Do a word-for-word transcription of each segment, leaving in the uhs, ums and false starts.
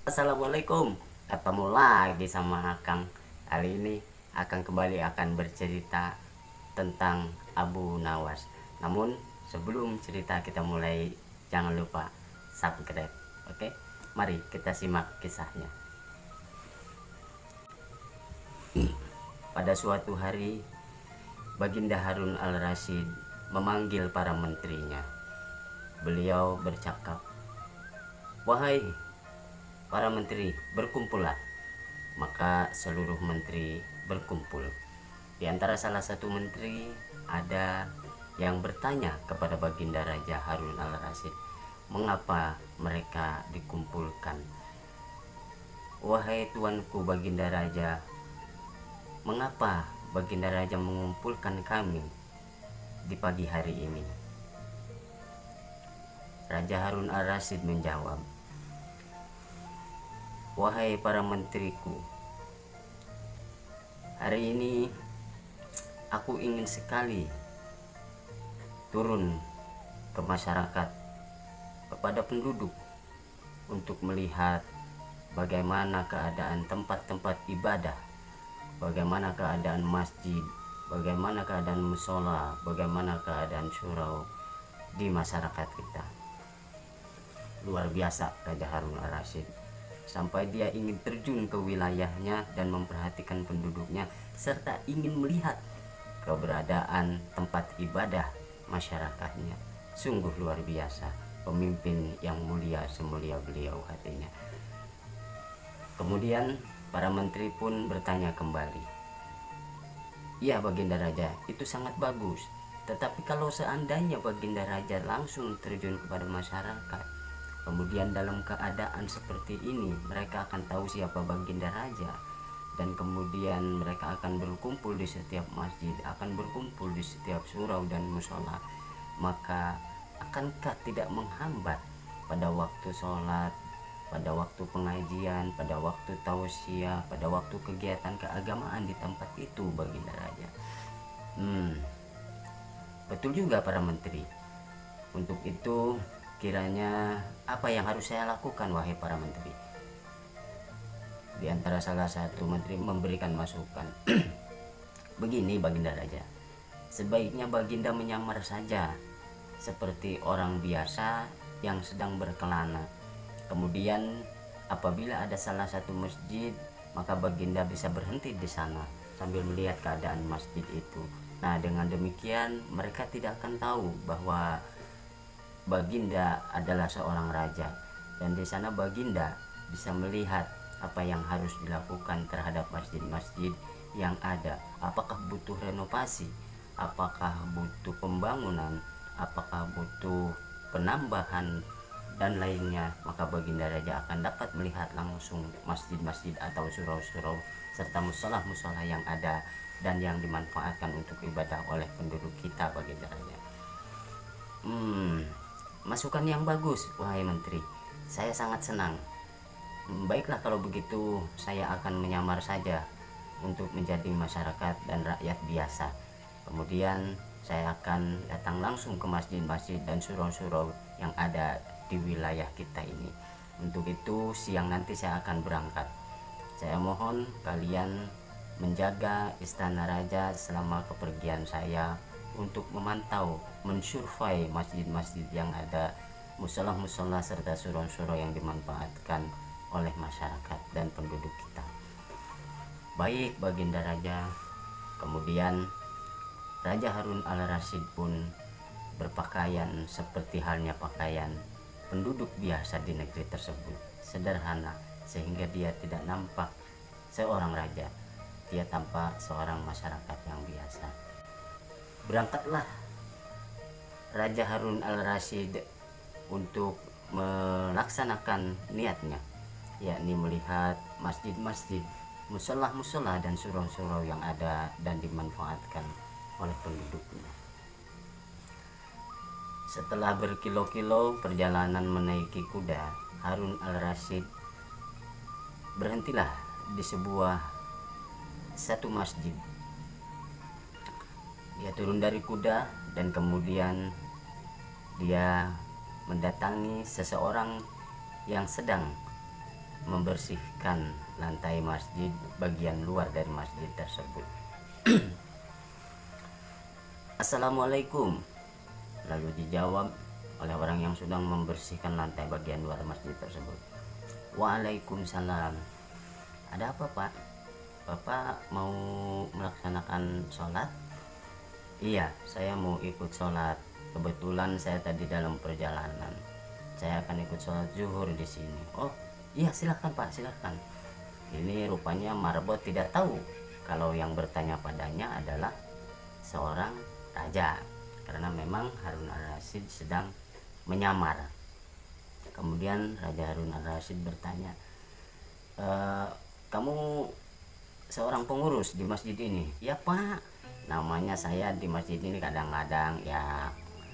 Assalamualaikum. Ketemu lagi sama Akang. Kali ini Akang kembali akan bercerita tentang Abu Nawas. Namun sebelum cerita kita mulai, jangan lupa subscribe. Oke, mari kita simak kisahnya. Pada suatu hari, Baginda Harun al-Rasyid memanggil para menterinya. Beliau bercakap, "Wahai para menteri, berkumpullah." Maka seluruh menteri berkumpul. Di antara salah satu menteri ada yang bertanya kepada Baginda Raja Harun al-Rasyid, mengapa mereka dikumpulkan? "Wahai tuanku Baginda Raja, mengapa Baginda Raja mengumpulkan kami di pagi hari ini?" Raja Harun al-Rasyid menjawab, "Wahai para menteriku, hari ini aku ingin sekali turun ke masyarakat, kepada penduduk, untuk melihat bagaimana keadaan tempat-tempat ibadah, bagaimana keadaan masjid, bagaimana keadaan musola, bagaimana keadaan surau di masyarakat kita." Luar biasa Raja Harun al-Rasyid, sampai dia ingin terjun ke wilayahnya dan memperhatikan penduduknya, serta ingin melihat keberadaan tempat ibadah masyarakatnya. Sungguh luar biasa, pemimpin yang mulia semulia beliau hatinya. Kemudian para menteri pun bertanya kembali, "Iya Baginda Raja, itu sangat bagus. Tetapi kalau seandainya Baginda Raja langsung terjun kepada masyarakat, kemudian dalam keadaan seperti ini mereka akan tahu siapa Baginda Raja, dan kemudian mereka akan berkumpul di setiap masjid, akan berkumpul di setiap surau dan musola, maka akankah tidak menghambat pada waktu sholat, pada waktu pengajian, pada waktu tausiah, pada waktu kegiatan keagamaan di tempat itu Baginda Raja?" Hmm, betul juga para menteri. Untuk itu kiranya apa yang harus saya lakukan wahai para menteri? Di antara salah satu menteri memberikan masukan, "Begini Baginda Raja, sebaiknya Baginda menyamar saja seperti orang biasa yang sedang berkelana. Kemudian apabila ada salah satu masjid, maka Baginda bisa berhenti di sana sambil melihat keadaan masjid itu. Nah, dengan demikian mereka tidak akan tahu bahwa Baginda adalah seorang raja, dan di sana Baginda bisa melihat apa yang harus dilakukan terhadap masjid-masjid yang ada. Apakah butuh renovasi, apakah butuh pembangunan, apakah butuh penambahan dan lainnya, maka Baginda Raja akan dapat melihat langsung masjid-masjid atau surau-surau serta musola-musola yang ada dan yang dimanfaatkan untuk ibadah oleh penduduk kita Baginda Raja." Hmm, masukan yang bagus wahai menteri, saya sangat senang. Baiklah kalau begitu, saya akan menyamar saja untuk menjadi masyarakat dan rakyat biasa. Kemudian saya akan datang langsung ke masjid-masjid dan surau-surau yang ada di wilayah kita ini. Untuk itu siang nanti saya akan berangkat. Saya mohon kalian menjaga istana raja selama kepergian saya, untuk memantau, mensurvei masjid-masjid yang ada, musola-musola serta surau-surau yang dimanfaatkan oleh masyarakat dan penduduk kita. Baik Baginda Raja. Kemudian Raja Harun al-Rasyid pun berpakaian seperti halnya pakaian penduduk biasa di negeri tersebut, sederhana, sehingga dia tidak nampak seorang raja, dia tampak seorang masyarakat yang biasa. Berangkatlah Raja Harun al-Rasyid untuk melaksanakan niatnya, yakni melihat masjid-masjid, musola-musola dan surau-surau yang ada dan dimanfaatkan oleh penduduknya. Setelah berkilo-kilo perjalanan menaiki kuda, Harun al-Rasyid berhentilah di sebuah satu masjid. Dia turun dari kuda dan kemudian dia mendatangi seseorang yang sedang membersihkan lantai masjid bagian luar dari masjid tersebut. Assalamualaikum, lalu dijawab oleh orang yang sedang membersihkan lantai bagian luar masjid tersebut. Waalaikumsalam. Ada apa, Pak? Bapak mau melaksanakan sholat? Iya, saya mau ikut sholat. Kebetulan saya tadi dalam perjalanan. Saya akan ikut sholat zuhur di sini. Oh, iya, silakan Pak, silakan. Ini rupanya marbot tidak tahu kalau yang bertanya padanya adalah seorang raja, karena memang Harun Ar-Rasyid sedang menyamar. Kemudian Raja Harun Ar-Rasyid bertanya, e, kamu seorang pengurus di masjid ini? Ya Pak, namanya saya di masjid ini kadang-kadang ya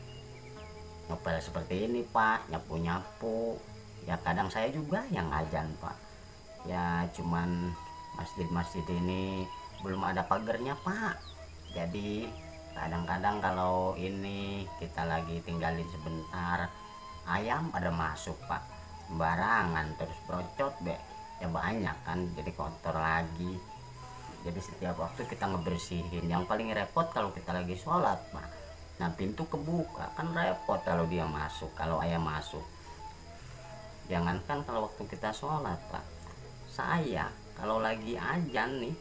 ngepel seperti ini Pak, nyapu-nyapu. Ya kadang saya juga yang ngajan Pak. Ya cuman masjid-masjid ini belum ada pagernya Pak. Jadi kadang-kadang kalau ini kita lagi tinggalin sebentar, ayam pada masuk Pak, sembarangan terus brocot be, ya banyak kan, jadi kotor lagi. Jadi setiap waktu kita ngebersihin. Yang paling repot kalau kita lagi sholat Pak, nah pintu kebuka kan repot kalau dia masuk, kalau ayam masuk. Jangankan kalau waktu kita sholat Pak, saya kalau lagi ajan nih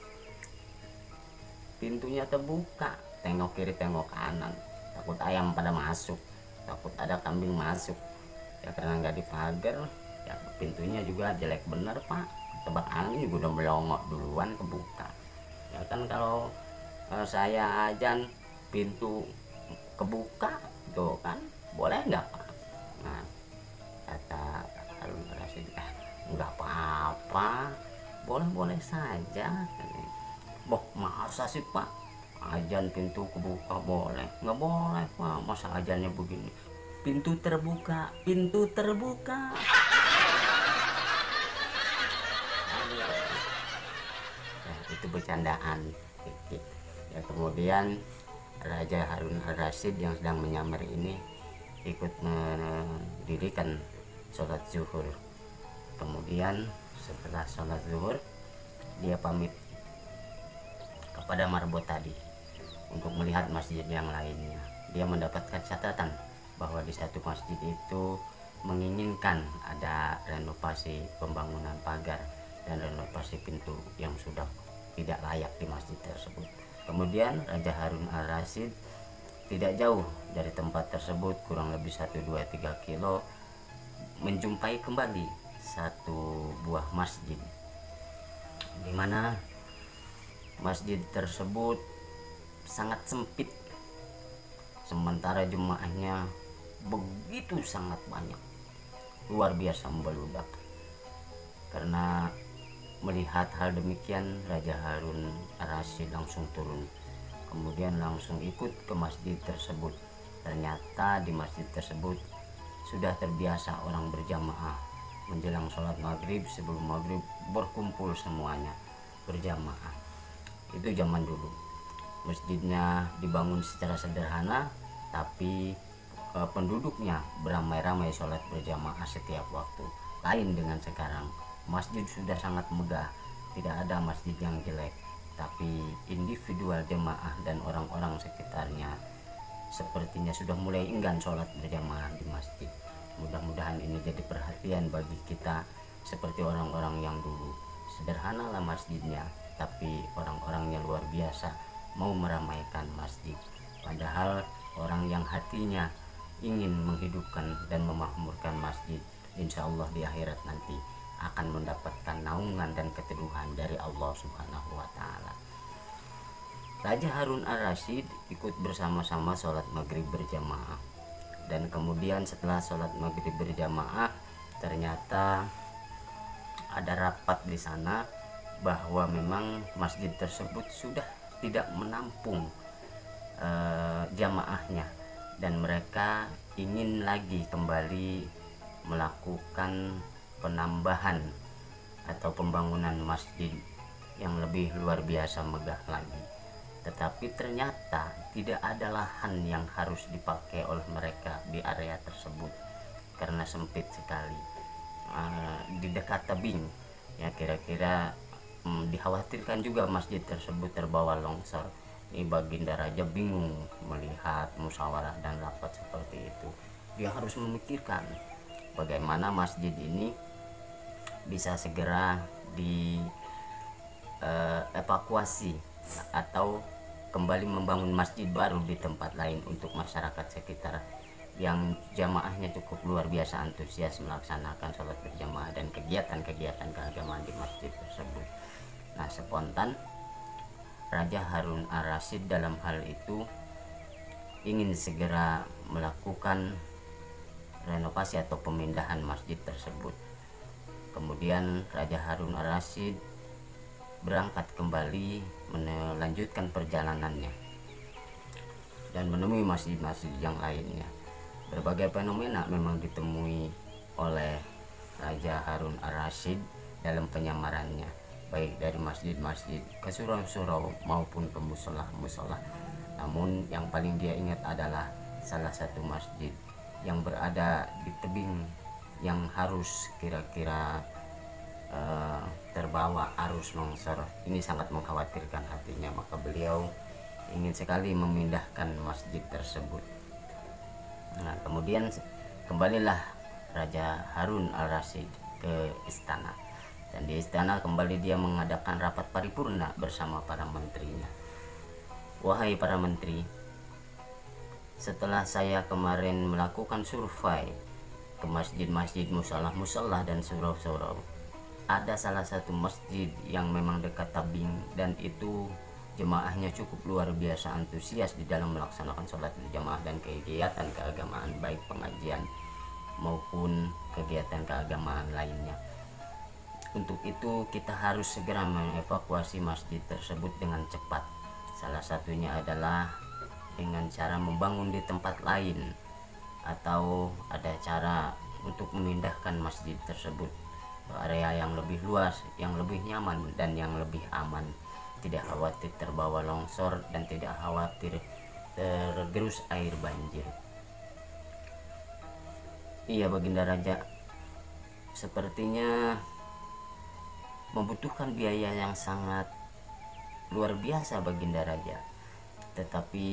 pintunya terbuka, tengok kiri tengok kanan, takut ayam pada masuk, takut ada kambing masuk. Ya karena nggak dipagar, ya pintunya juga jelek bener Pak, tebak angin juga udah melongok duluan kebuka. Ya kan kalau eh, saya ajan pintu kebuka tuh kan, boleh nggak Pak? Nah kata Harun Ar-Rasyid, eh nggak apa-apa, boleh-boleh saja. Boh, masa sih Pak ajan pintu kebuka boleh? Nggak boleh Pak, masa ajannya begini, pintu terbuka, pintu terbuka. Ya, itu bercandaan. Ya kemudian Raja Harun Ar-Rasyid yang sedang menyamar ini ikut mendirikan sholat zuhur. Kemudian setelah sholat zuhur dia pamit kepada marbot tadi untuk melihat masjid yang lainnya. Dia mendapatkan catatan bahwa di satu masjid itu menginginkan ada renovasi pembangunan pagar dan renovasi pintu yang sudah tidak layak di masjid tersebut. Kemudian Raja Harun Ar-Rasyid tidak jauh dari tempat tersebut, kurang lebih satu dua tiga kilo, menjumpai kembali satu buah masjid, di mana masjid tersebut sangat sempit, sementara jemaahnya begitu sangat banyak, luar biasa membeludak. Karena melihat hal demikian, Raja Harun Ar-Rasyid langsung turun, kemudian langsung ikut ke masjid tersebut. Ternyata di masjid tersebut sudah terbiasa orang berjamaah menjelang sholat maghrib. Sebelum maghrib berkumpul semuanya berjamaah. Itu zaman dulu. Masjidnya dibangun secara sederhana, tapi e, penduduknya beramai-ramai sholat berjamaah setiap waktu. Lain dengan sekarang, masjid sudah sangat megah, tidak ada masjid yang jelek, tapi individual jemaah dan orang-orang sekitarnya sepertinya sudah mulai enggan sholat berjamaah di masjid. Mudah-mudahan ini jadi perhatian bagi kita, seperti orang-orang yang dulu. Sederhanalah masjidnya, tapi orang-orangnya luar biasa mau meramaikan masjid. Padahal orang yang hatinya ingin menghidupkan dan memakmurkan masjid, insya Allah di akhirat nanti akan mendapatkan naungan dan keteduhan dari Allah Subhanahu wa Ta'ala. Raja Harun Ar-Rasyid ikut bersama-sama sholat maghrib berjamaah, dan kemudian setelah sholat maghrib berjamaah ternyata ada rapat di sana bahwa memang masjid tersebut sudah tidak menampung eh, jamaahnya, dan mereka ingin lagi kembali melakukan penambahan atau pembangunan masjid yang lebih luar biasa megah lagi. Tetapi ternyata tidak ada lahan yang harus dipakai oleh mereka di area tersebut karena sempit sekali. uh, di dekat tebing ya, kira-kira um, dikhawatirkan juga masjid tersebut terbawa longsor. Ini Baginda Raja bingung melihat musyawarah dan rapat seperti itu. Dia harus memikirkan bagaimana masjid ini bisa segera di uh, evakuasi atau kembali membangun masjid baru di tempat lain untuk masyarakat sekitar yang jamaahnya cukup luar biasa antusias melaksanakan sholat berjamaah dan kegiatan-kegiatan keagamaan di masjid tersebut. Nah, spontan Raja Harun Ar-Rasyid dalam hal itu ingin segera melakukan renovasi atau pemindahan masjid tersebut. Kemudian Raja Harun Ar-Rasyid berangkat kembali melanjutkan perjalanannya dan menemui masjid-masjid yang lainnya. Berbagai fenomena memang ditemui oleh Raja Harun Ar-Rasyid dalam penyamarannya, baik dari masjid-masjid ke surau-surau maupun ke musola-musola. Namun yang paling dia ingat adalah salah satu masjid yang berada di tebing yang harus kira-kira uh, terbawa arus longsor. Ini sangat mengkhawatirkan hatinya, maka beliau ingin sekali memindahkan masjid tersebut. Nah, kemudian kembalilah Raja Harun Al-Rasyid ke istana, dan di istana kembali dia mengadakan rapat paripurna bersama para menterinya. Wahai para menteri, setelah saya kemarin melakukan survei ke masjid-masjid, musola-musola dan surau-surau, ada salah satu masjid yang memang dekat tebing dan itu jemaahnya cukup luar biasa antusias di dalam melaksanakan sholat berjamaah dan kegiatan keagamaan, baik pengajian maupun kegiatan keagamaan lainnya. Untuk itu kita harus segera mengevakuasi masjid tersebut dengan cepat. Salah satunya adalah dengan cara membangun di tempat lain, atau ada cara untuk memindahkan masjid tersebut ke area yang lebih luas, yang lebih nyaman dan yang lebih aman. Tidak khawatir terbawa longsor dan tidak khawatir tergerus air banjir. Iya Baginda Raja, sepertinya membutuhkan biaya yang sangat luar biasa Baginda Raja. Tetapi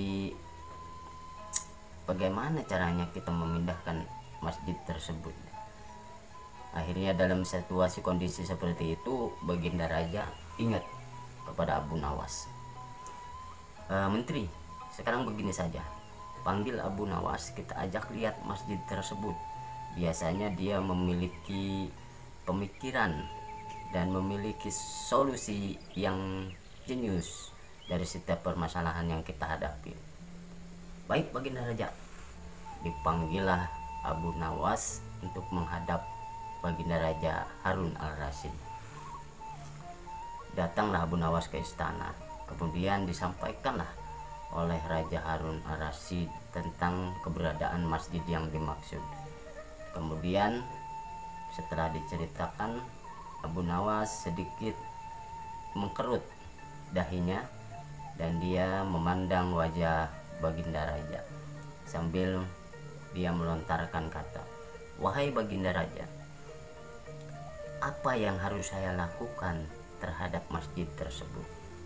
bagaimana caranya kita memindahkan masjid tersebut? Akhirnya dalam situasi kondisi seperti itu, Baginda Raja ingat kepada Abu Nawas. E, Menteri, sekarang begini saja, panggil Abu Nawas, kita ajak lihat masjid tersebut. Biasanya dia memiliki pemikiran dan memiliki solusi yang jenius dari setiap permasalahan yang kita hadapi. Baik Baginda Raja. Dipanggillah Abu Nawas untuk menghadap Baginda Raja Harun Al-Rasyid. Datanglah Abu Nawas ke istana, kemudian disampaikanlah oleh Raja Harun Ar-Rasyid tentang keberadaan masjid yang dimaksud. Kemudian setelah diceritakan, Abu Nawas sedikit mengkerut dahinya dan dia memandang wajah Baginda Raja sambil dia melontarkan kata, "Wahai Baginda Raja, apa yang harus saya lakukan terhadap masjid tersebut?"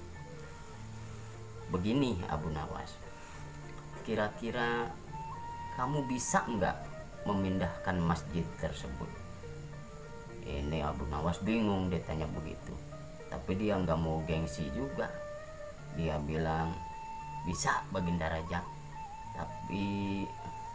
Begini Abu Nawas, kira-kira kamu bisa enggak memindahkan masjid tersebut? Ini Abu Nawas bingung, dia tanya begitu, tapi dia nggak mau gengsi juga. Dia bilang, bisa Baginda Raja, tapi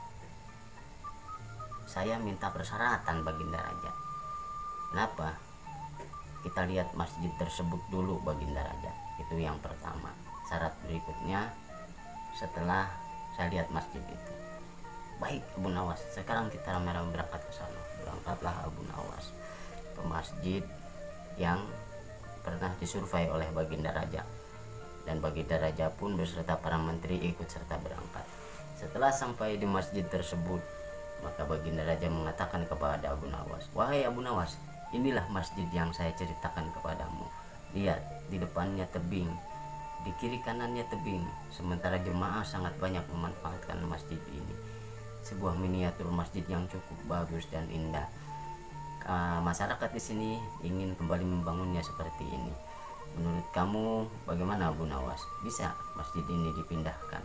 saya minta persyaratan Baginda Raja. Kenapa? Kita lihat masjid tersebut dulu Baginda Raja. Itu yang pertama. Syarat berikutnya setelah saya lihat masjid itu. Baik Abu Nawas, sekarang kita ramai-ramai berangkat ke sana. Berangkatlah Abu Nawas ke masjid yang pernah disurvei oleh Baginda Raja, dan Baginda Raja pun beserta para menteri ikut serta berangkat. Setelah sampai di masjid tersebut, maka Baginda Raja mengatakan kepada Abu Nawas, "Wahai Abu Nawas, inilah masjid yang saya ceritakan kepadamu. Lihat, di depannya tebing, di kiri kanannya tebing, sementara jemaah sangat banyak memanfaatkan masjid ini. Sebuah miniatur masjid yang cukup bagus dan indah. uh, masyarakat di sini ingin kembali membangunnya seperti ini. Menurut kamu bagaimana Abu Nawas? Bisa masjid ini dipindahkan?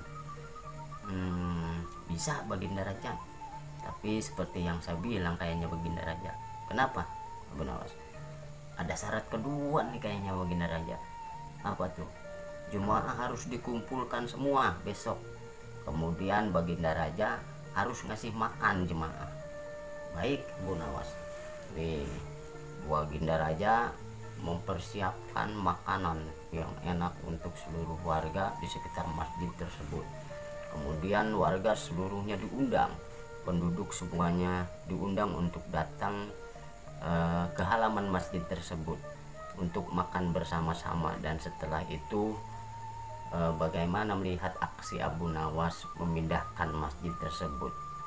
Hmm, bisa Baginda Raja. Tapi seperti yang saya bilang kayaknya Baginda Raja. Kenapa Abu Nawas? Ada syarat kedua nih kayaknya Baginda Raja. Apa tuh? Jemaah harus dikumpulkan semua besok. Kemudian Baginda Raja harus ngasih makan jemaah. Baik Abu Nawas. Nih, Baginda Raja mempersiapkan makanan yang enak untuk seluruh warga di sekitar masjid tersebut. Kemudian warga seluruhnya diundang, penduduk semuanya diundang untuk datang eh, ke halaman masjid tersebut untuk makan bersama-sama. Dan setelah itu eh, bagaimana melihat aksi Abu Nawas memindahkan masjid tersebut.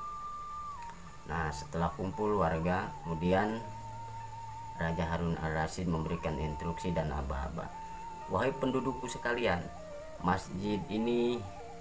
Nah, setelah kumpul warga, kemudian Raja Harun Ar-Rasyid memberikan instruksi dan aba-aba. Wahai pendudukku sekalian, masjid ini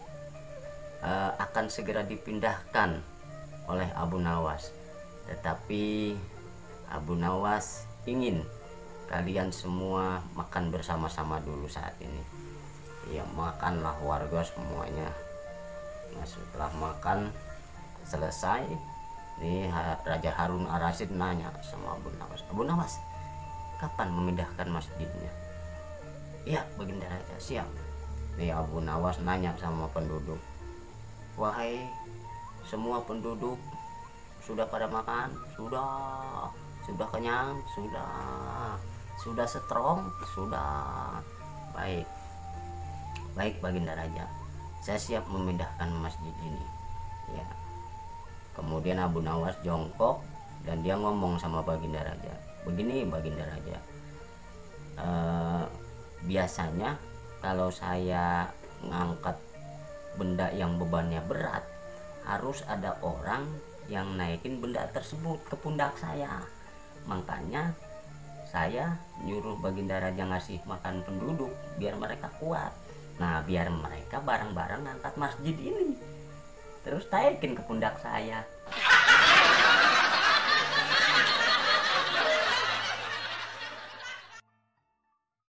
uh, akan segera dipindahkan oleh Abu Nawas. Tetapi Abu Nawas ingin kalian semua makan bersama-sama dulu saat ini. Ya, makanlah warga semuanya. Nah, setelah makan selesai, nih Raja Harun Ar-Rasyid nanya sama Abu Nawas, Abu Nawas, kapan memindahkan masjidnya? Ya Baginda Raja, siap. Nih Abu Nawas nanya sama penduduk, wahai semua penduduk, sudah pada makan? Sudah. Sudah kenyang? Sudah. Sudah strong? Sudah. Baik. Baik Baginda Raja, saya siap memindahkan masjid ini. Ya. Kemudian Abu Nawas jongkok dan dia ngomong sama Baginda Raja, begini Baginda Raja, e, biasanya kalau saya ngangkat benda yang bebannya berat, harus ada orang yang naikin benda tersebut ke pundak saya. Makanya saya nyuruh Baginda Raja ngasih makan penduduk biar mereka kuat. Nah, biar mereka bareng-bareng ngangkat masjid ini, terus naikin ke pundak saya.